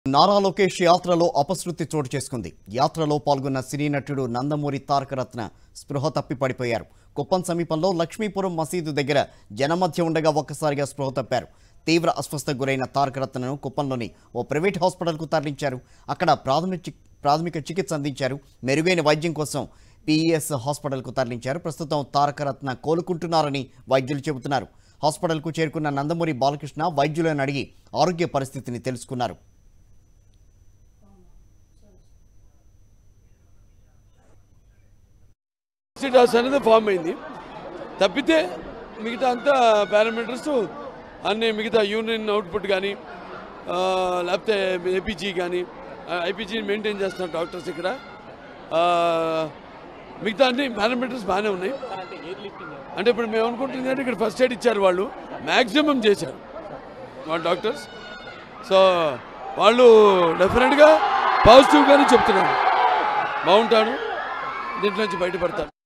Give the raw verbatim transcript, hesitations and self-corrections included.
నారా లోకేష్ యాత్రలో అపశృతి చోటు చేసుకుంది. యాత్రలో పాల్గొన్న సినీ నటుడు నందమూరి తారక రత్న స్పృహ తప్పి పడిపోయారు. కుప్పం సమీపంలో లక్ష్మీపురం మసీదు దగ్గర జనమధ్య ఉండగా ఒక్కసారిగా స్పృహ తప్పారు. తీవ్ర అస్వస్థతకు గురైన తారక రత్నను కుప్పంలోని ఓ ప్రైవేట్ హాస్పిటల్కు తరలించారు. అక్కడ ప్రాథమిక ప్రాథమిక చికిత్స అందించారు. మెరుగైన వైద్యం కోసం పీఈఎస్ హాస్పిటల్కు తరలించారు. ప్రస్తుతం తారక రత్న కోలుకుంటున్నారని వైద్యులు చెబుతున్నారు. హాస్పిటల్కు చేరుకున్న నందమూరి బాలకృష్ణ వైద్యులను అడిగి ఆరోగ్య పరిస్థితిని తెలుసుకున్నారు. అనేది ఫామ్ అయింది తప్పితే మిగతా అంతా పారామీటర్స్ అన్ని మిగతా యూరిన్ అవుట్పుట్ కానీ లేకపోతే ఏపీజీ కానీ ఐపీజీని మెయింటైన్ చేస్తున్నారు డాక్టర్స్ ఇక్కడ. మిగతా అన్ని పారామీటర్స్ బాగానే ఉన్నాయి. అంటే ఇప్పుడు మేము అనుకుంటుంది అంటే ఇక్కడ ఫస్ట్ ఎయిడ్ ఇచ్చారు, వాళ్ళు మ్యాక్సిమం చేశారు వాళ్ళ డాక్టర్స్. సో వాళ్ళు డెఫినెట్గా పాజిటివ్గానే చెప్తున్నారు, బాగుంటాను, దీంట్లో నుంచి బయటపడతాను.